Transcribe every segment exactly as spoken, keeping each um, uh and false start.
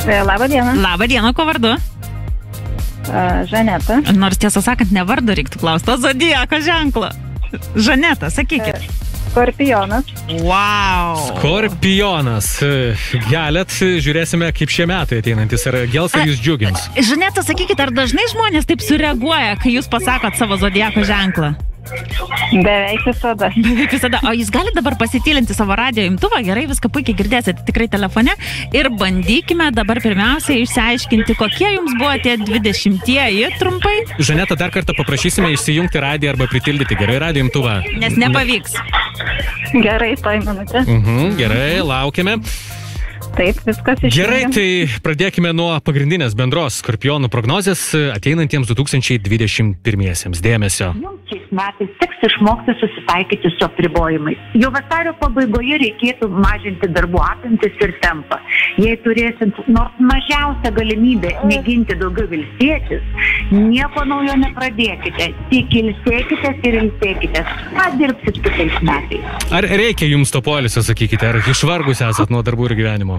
Labą dieną. Labą dieną, ko vardu? Žaneta. Nors tiesą sakant, ne vardu reiktų klausti, o zodiako ženklo. Žaneta, sakykit. Skorpionas. Wow. Skorpionas. Gelet, žiūrėsime, kaip šie metai ateinantis. Ar gels ar jūs džiugins? Žaneta, sakykit, ar dažnai žmonės taip sureaguoja, kai jūs pasakot savo zodiako ženklą? Beveik visada. Beveik visada. O jūs galite dabar pasitylinti savo radio imtuvą, gerai, viską puikiai girdėsite tikrai telefone. Ir bandykime dabar pirmiausia išsiaiškinti, kokie jums buvo tie dvidešimtieji trumpai. Žaneta, dar kartą paprašysime išsijungti radiją arba pritildyti gerai radio imtuvą. Nes nepavyks. Gerai, toj minutė. Mhm, gerai, laukiame. Taip, viskas išėjome. Gerai, tai pradėkime nuo pagrindinės bendros Skorpionų prognozės ateinantiems du tūkstančiai dvidešimt pirmiesiems. Dėmesio. Jums šiais metais teks išmokti susitaikyti su apribojimais. Jau vasario pabaigoje reikėtų mažinti darbų apimtis ir tempą. Jei turėsit nors mažiausią galimybę mėginti daugiau ilsėtis, nieko naujo nepradėkite. Tik ilsėkite ir ilsėkite. Ką dirbsit kitais metais? Ar reikia jums to poilsio, sakykite, ar išvargus esat nuo darbų ir gyvenimo?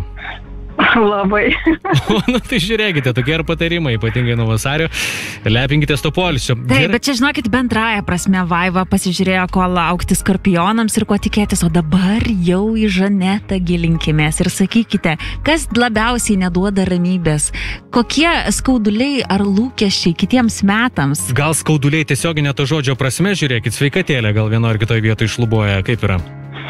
Labai. O, nu tai žiūrėkite, tokie ir patarimai, ypatingai nuo vasario. Lepinkite to poilsio. Taip, bet čia žinokit, bendraja prasme Vaiva pasižiūrėjo, ko laukti Skorpionams ir ko tikėtis, o dabar jau į Žanetą gilinkimės ir sakykite, kas labiausiai neduoda ramybės, kokie skauduliai ar lūkesčiai kitiems metams? Gal skauduliai tiesioginė to žodžio prasme, žiūrėkit, sveikatėlė gal vieno ar kitoje vietoje iššlubuoja, kaip yra?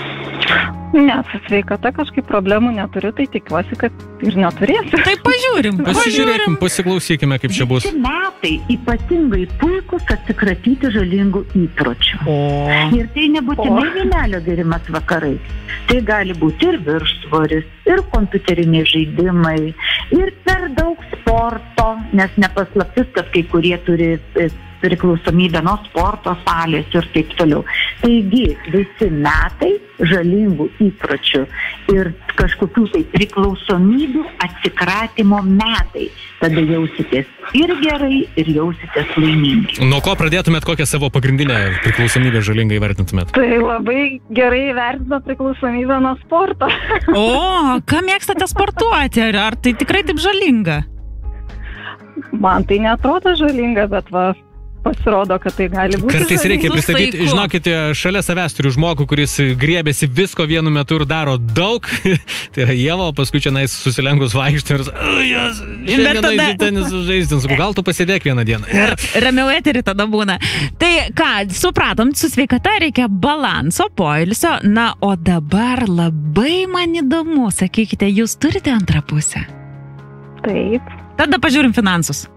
Ne, su sveikata kažkaip problemų neturiu, tai tikiuosi, kad ir neturėsiu. Tai pažiūrim, Pasižiūrėkim, pasiklausykime, kaip čia bus. Visi metai ypatingai puikus atsikratyti žalingų įpročių. O. Ir tai nebūtinai vynelio gėrimas vakarais. Tai gali būti ir viršsvoris, ir kompiuteriniai žaidimai, ir per daug sporto, nes nepaslaptis, kad kai kurie turi priklausomybę nuo sporto salės ir taip toliau. Taigi, visi metai žalingų įpročių ir kažkokių tai priklausomybių atsikratimo metai. Tada jausitės ir gerai, ir jausitės laimingi. Nuo ko pradėtumėt, kokią savo pagrindinę priklausomybę žalingą įvertintumėt? Tai labai gerai vertino priklausomybę nuo sporto. O, ką mėgstate sportuoti? Ar, ar tai tikrai taip žalinga? Man tai neatrodo žalinga, bet va, pasirodo, kad tai gali būti. Kartais reikia Su pristatyti, saiku. žinokite, šalia savęs turiu žmogų, kuris griebėsi visko vienu metu ir daro daug. Tai yra Ieva, o paskui čia nais susilengus vaikšti ir jas, šiandien tada- eisi tenisą žaisti. Sakau, gal tu pasėdėk vieną dieną. Ramiau eterį tada būna. Tai ką, supratom, su sveikata reikia balanso, poilsio. Na, o dabar labai man įdomu, sakykite, jūs turite antrą pusę? Taip. Tada pažiūrim finansus.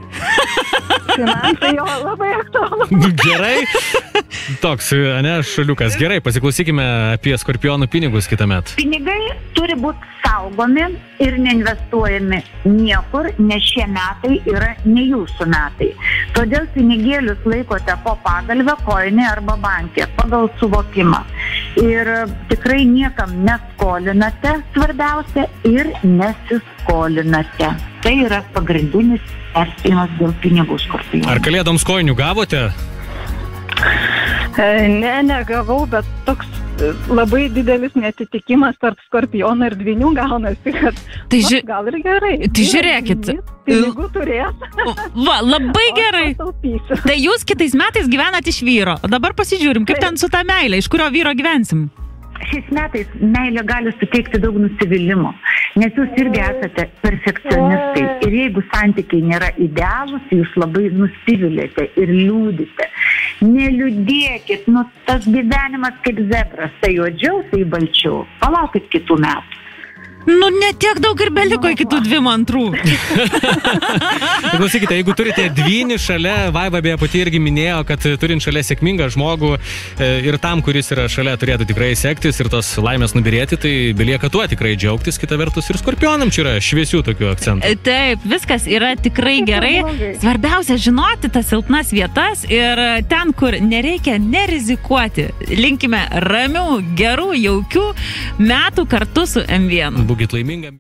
Finansai jo labai aktualu. Nu, gerai. Toks, ne, šaliukas. Gerai, pasiklausykime apie Skorpionų pinigus kitą metą. Pinigai turi būti saugomi ir neinvestuojami niekur, nes šie metai yra ne jūsų metai. Todėl pinigėlius laikote po pagalvę, koinė arba bankė, pagal suvokimą. Ir tikrai niekam neskolinate, svarbiausia, ir nesiskolinate. Tai yra pagrindinis perspėjimas dėl pinigų Skorpionų. Ar kalėdoms koinių gavote? Ne, negavau, bet toks labai didelis netitikimas tarp Skorpionų ir Dvynių gaunasi, kad Tai na, ži- gal ir gerai. Tai žiūrėkit. Pinigų turės. Va, labai gerai. O aš pataupysiu. Tai jūs kitais metais gyvenat iš vyro. O dabar pasižiūrim, kaip ten su ta meilė, iš kurio vyro gyvensim. Šiais metais meilė gali suteikti daug nusivylimų, nes jūs irgi esate perfekcionistai. Ir jeigu santykiai nėra idealūs, jūs labai nusivilėte ir liūdite. Neliūdėkit, nu tas gyvenimas kaip zebras, tai juodžiau, tai balčiau. Palaukit kitų metų. Nu, ne tiek daug ir beliko iki tų dvim antrų. Klausykite, jeigu turite dvynį šalia, Vaiva beje pati irgi minėjo, kad turint šalia sėkmingą žmogų e, ir tam, kuris yra šalia, turėtų tikrai sektis ir tos laimės nubirėti, tai belieka tuo tikrai džiaugtis. Kita vertus ir Skorpionam čia yra šviesių tokių akcentų. Taip, viskas yra tikrai gerai. Svarbiausia žinoti tas silpnas vietas ir ten, kur nereikia nerizikuoti. Linkime ramių, gerų, jaukių metų kartu su M vienas. Būkit laiminga.